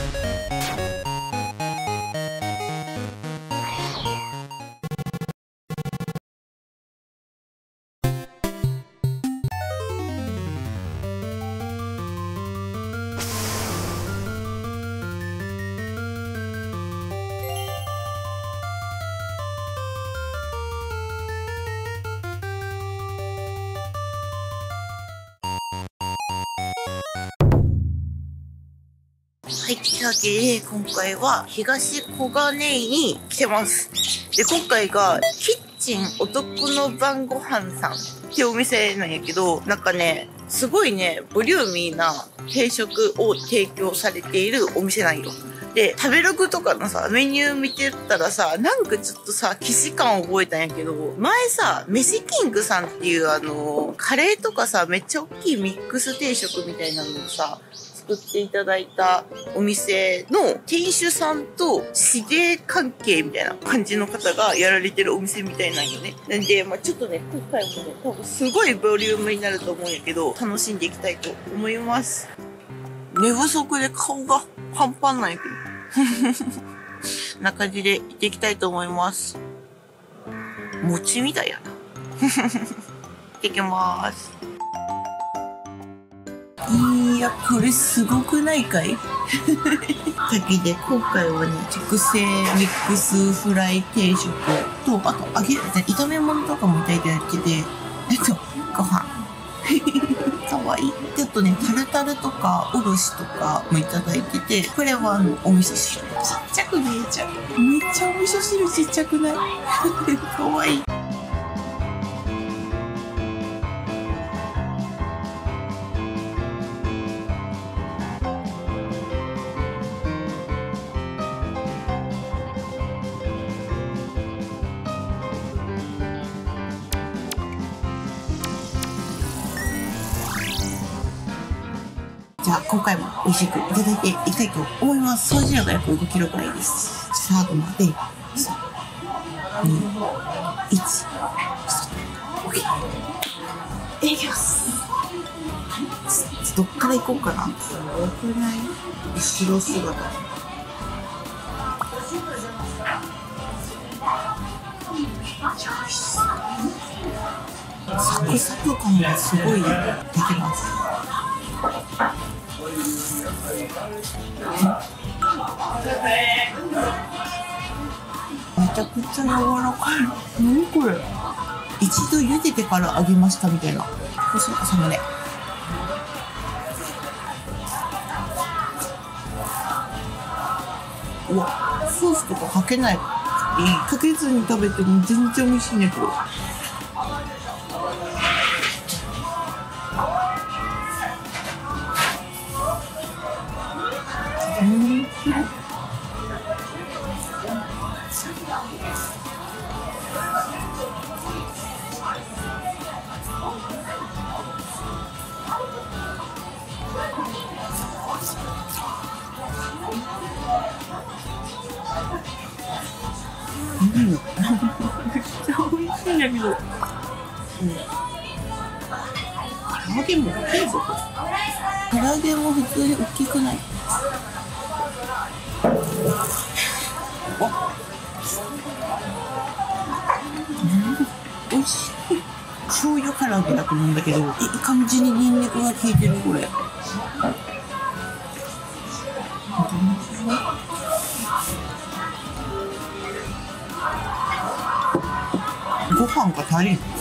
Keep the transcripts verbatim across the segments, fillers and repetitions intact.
はい、というわけで今回は東小金井に来てます。で、今回がキッチン男の晩ご飯さんっていうお店なんやけど、なんかね、すごいね、ボリューミーな定食を提供されているお店なんよ。で、食べログとかのさ、メニュー見てたらさ、なんかちょっとさ、既視感を覚えたんやけど、前さ、飯キングさんっていうあの、カレーとかさ、めっちゃ大きいミックス定食みたいなのをさ、作っていただいたお店の店主さんと師弟関係みたいな感じの方がやられてるお店みたいなんよね。なんで、まあちょっとね、今回もね、多分すごいボリュームになると思うんやけど、楽しんでいきたいと思います。寝不足で顔がパンパンなんやけど。こんな感じで行っていきたいと思います。餅みたいやな。行ってきます。いや、これすごくないかい？先で、今回はね、特製ミックスフライ定食と、あと、揚げ、炒め物とかもいただいてて、えっと、ご飯。かわいい。ちょっとね、タルタルとか、おろしとかもいただいてて、これはあの、お味噌汁。ちっちゃく見えちゃう。めっちゃお味噌汁ちっちゃくない？かわいい。じゃあ、今回も美味しくいただいていきたいと思います。総重量が約ごキロくらいです。スタートまで、さん、に、いち、スタート。OK。いきます。どっから行こうかな。すごくない？後ろ姿。サクサク感がすごい出てます。めちゃくちゃ柔らかい。何これ？一度茹でてから揚げましたみたいな。細かさまで。うわ、ソースとかかけない。かけずに食べても全然美味しいね、これ。うん。うん、めっちゃ美味しいんだけど、うん、唐揚げも大きいぞ。唐揚げも普通に大きくない？わ、うん、美味しい。醤油唐揚げだと思うんだけど、いい感じにニンニクが効いてる、これ。ご飯が足りん。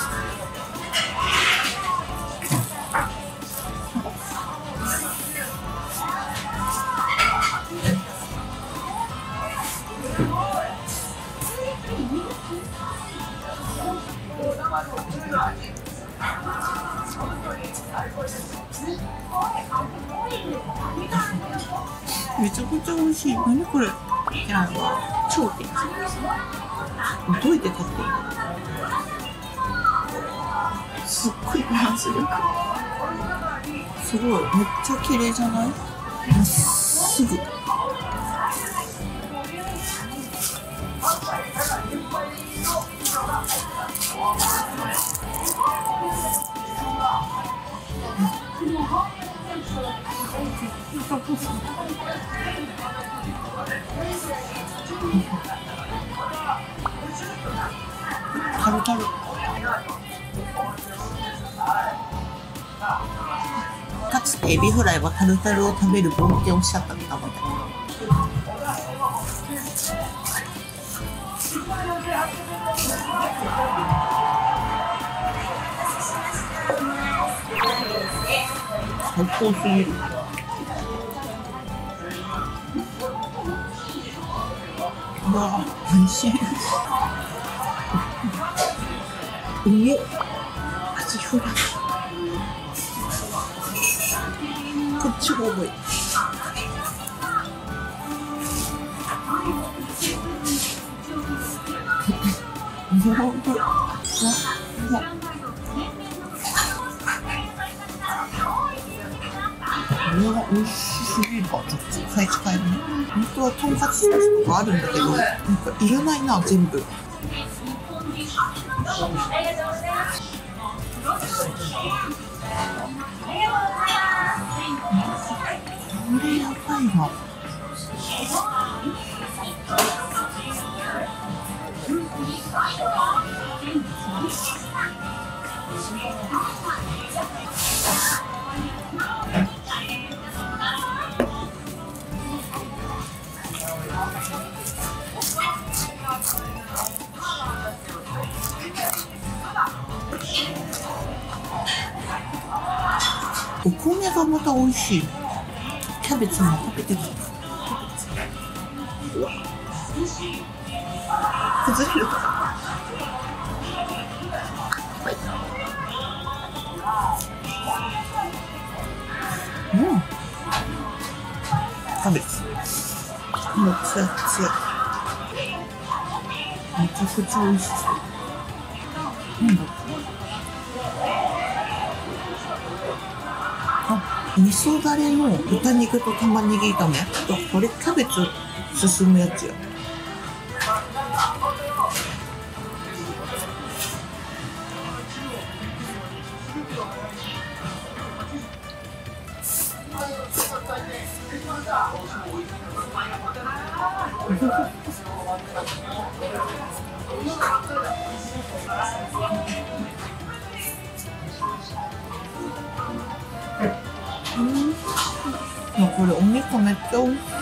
めちゃくちゃ美味しい。何これ？じゃあ、超天気。どうやって買っていいの？すっごいバランス力。すごい、めっちゃ綺麗じゃない？まっすぐ。 タルタル。かつてエビフライはタルタルを食べる冒険をしちゃったって思った。最高すぎる。うわぁ、美味しい。うめっ。アジフライ。こっちが重い。うわうわ。これは美味しすぎるからちょっと買い替えるね。本当はとんかつソースとかあるんだけど、なんかいらないな全部。これやばいな。お米がまた美味しい。キャベツも食べてる。うわ崩れる。うん、キャベツもうツヤツヤ。めちゃくちゃ美味しそう。なんだ味噌だれの豚肉と玉ねぎ炒め。これキャベツ進むやつや。うん、これお肉めっちゃ美味しい。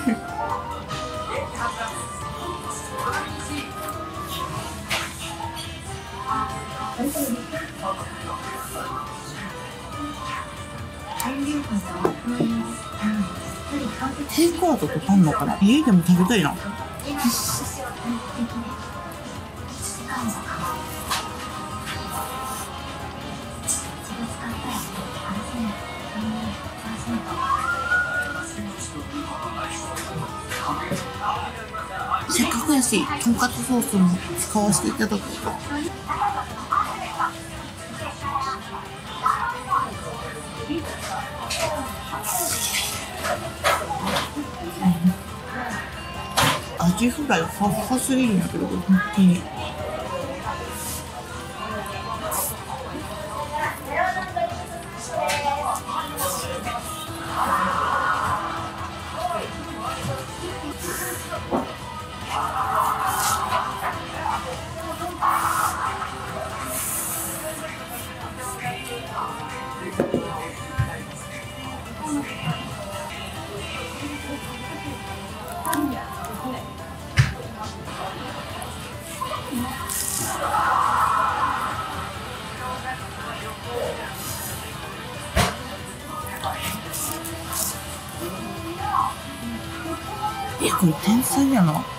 テイクアウトとかあんのかな。家でも食べたいな。せっかくやし、とんかつソースも使わせていただく。アジフライふわふわすぎるんだけど、本当に。え、これ天才やな。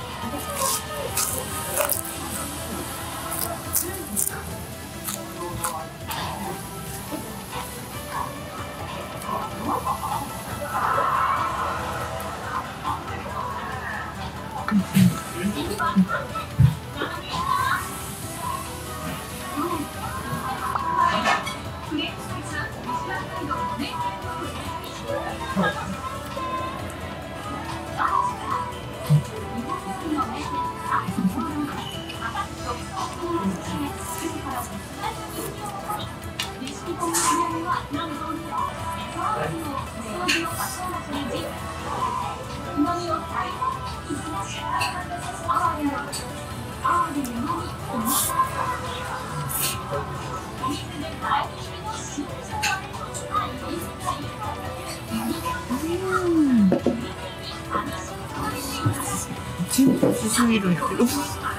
ちすぎるんだけど。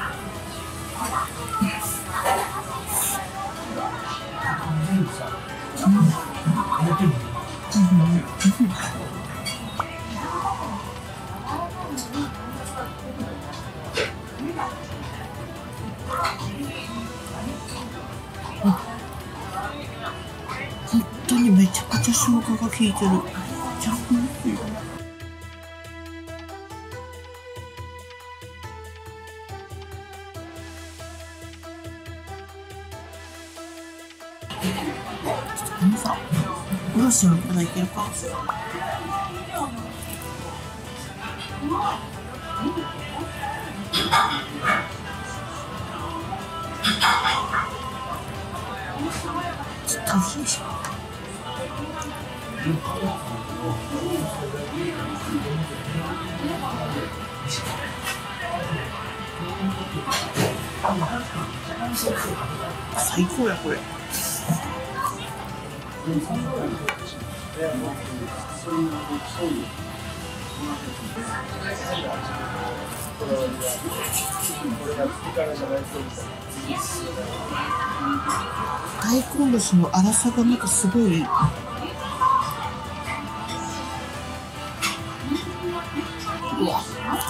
本当にめちゃくちゃ生姜が効いてる。めっちゃ美味しい。このさ、おろしもいただいてるか。ちょっと美味しいでしょ。最高やこれ。大根おろしの粗さがなんかすごい。うわ。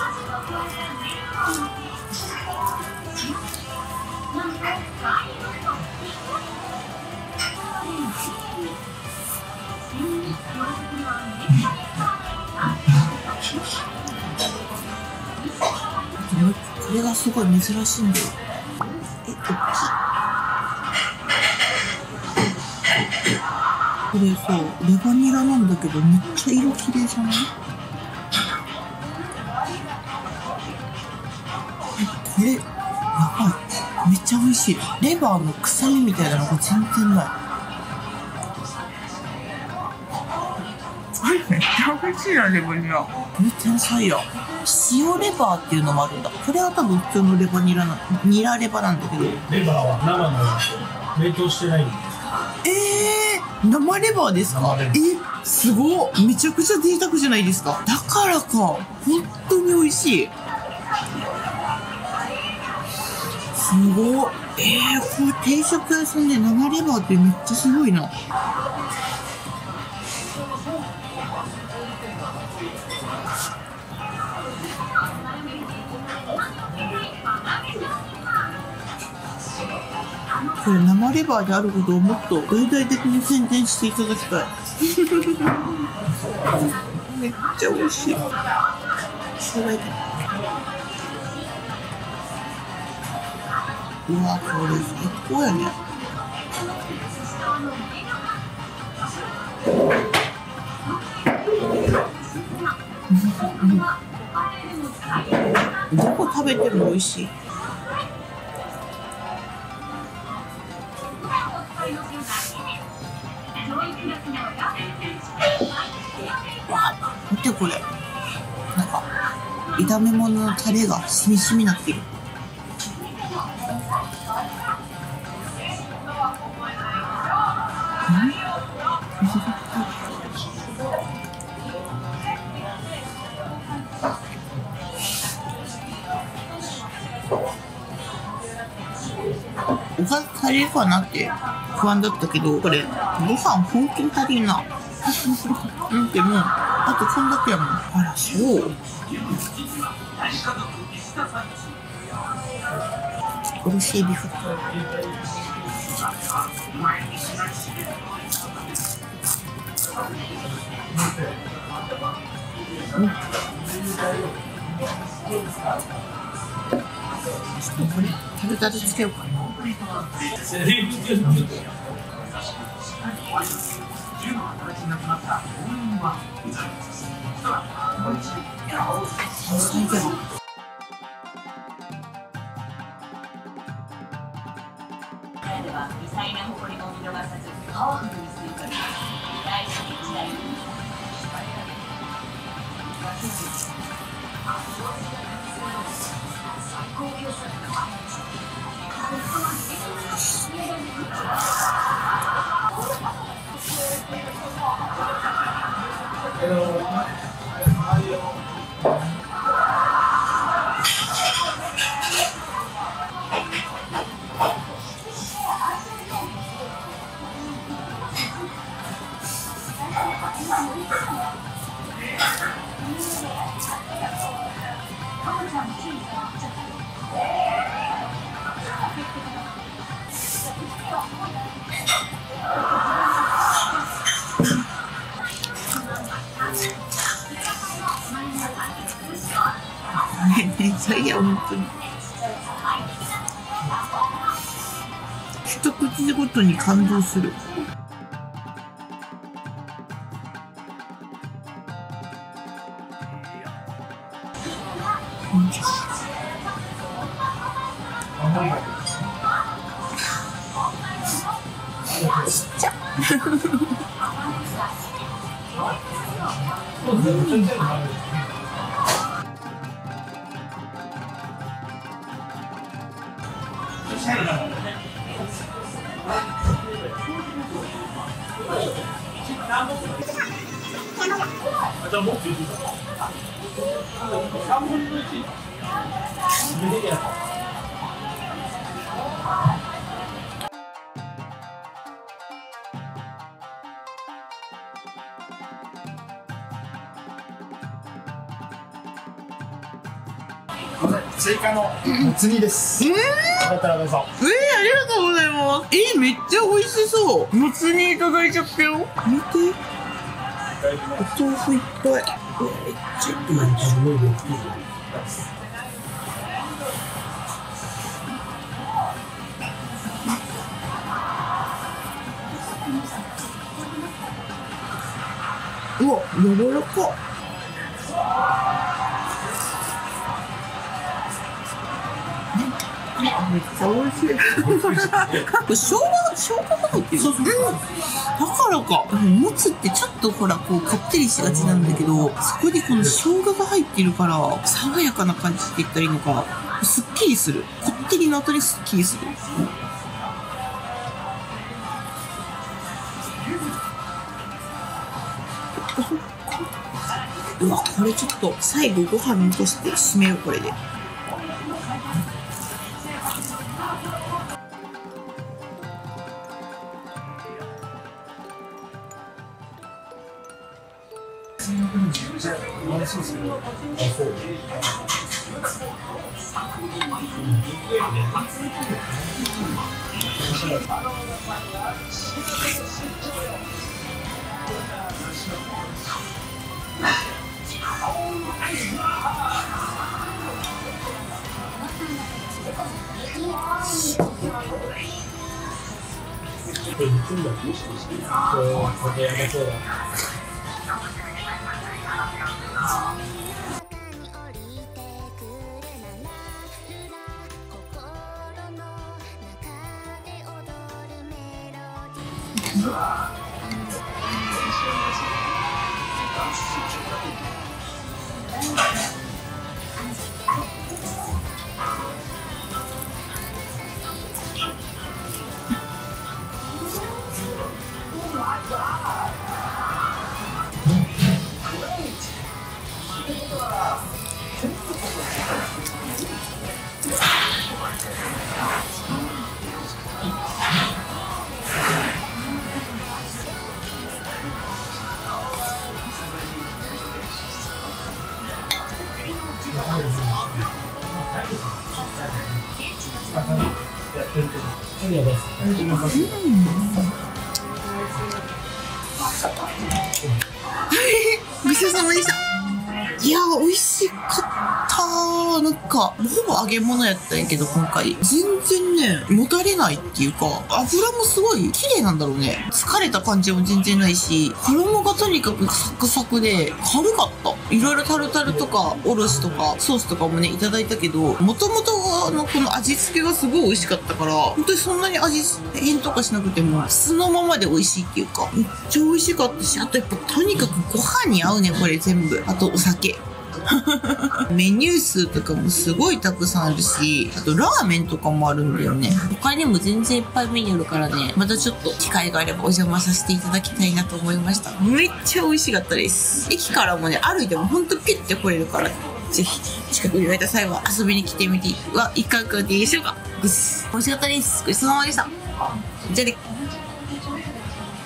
これがすごい珍しいんだよ。え、大きい。これさ、レバニラなんだけどめっちゃ色綺麗じゃない？これやばい。めっちゃ美味しい。レバーの臭みみたいなのが全然ない。これめっちゃ美味しいな、レバニラ。これ天才や。塩レバーっていうのもあるんだ。これは多分普通のレバニラな、ニラレバなんだけど。 レバーは生のやつ。冷凍してないんです。 えー、生レバーですか？え、すごっ。めちゃくちゃ贅沢じゃないですか。だからか。本当に美味しい。すごっ。えー、これ定食屋さんで生レバーってめっちゃすごいな。これ生レバーであることをもっと大々的に宣伝していただきたい。めっちゃ美味しい。生姜炒め。うわ、これ最高やね。うん、どこ食べても美味しい。見てこれ。なんか炒め物のタレがしみしみなってる。おかず足りるかなって不安だったけど、これご飯本気に足りんな。うんでもあとこんだけやもん。あらそう。おろしエビフライ。うん。これタルタルつけようかな。最高。では微細な埃も見逃さずパワフルに吸い込み大好き一台に最高業者めっちゃいいや、本当に。一口ごとに感動する。ちっちゃ。 追加のもつ煮です。 えー、 よかったらどうぞ。 えー、ありがとうございます。えー、めっちゃ美味しそう。もつ煮いただいちゃったよ。見て。お豆腐いっぱい。うわ、めっちゃいっぱい。うわ、柔らか。めっちゃ美味しい。これ生姜、生姜が入ってる。そうそう。だからか。もつってちょっとほら、こう、こってりしがちなんだけど、そこにこの生姜が入ってるから、爽やかな感じって言ったらいいのか、すっきりする。こってりの後にすっきりする。うわ、これちょっと最後ご飯残して締めよう、これで。ごちそうさまでした。いやー、美味しかったー。なんか、ほぼ揚げ物やったんやけど、今回。全然ね、もたれないっていうか、油もすごい綺麗なんだろうね。疲れた感じも全然ないし、衣がとにかくサクサクで、軽かった。いろいろタルタルとか、おろしとか、ソースとかもね、いただいたけど、もともとのこの味付けがすごい美味しかったから、本当にそんなに味変とかしなくても、素のままで美味しいっていうか、めっちゃ美味しかったし、あとやっぱとにかくご飯に合うね、これ全部。あとお酒。メニュー数とかもすごいたくさんあるし、あとラーメンとかもあるんだよね。他にも全然いっぱいメニューあるからね、またちょっと機会があればお邪魔させていただきたいなと思いました。めっちゃ美味しかったです。駅からもね、歩いてもほんとピッて来れるから、ぜひ近くにいた際は遊びに来てみてはいかがでしょうか。美味しかったです。ごちそうさまでした。じゃあね。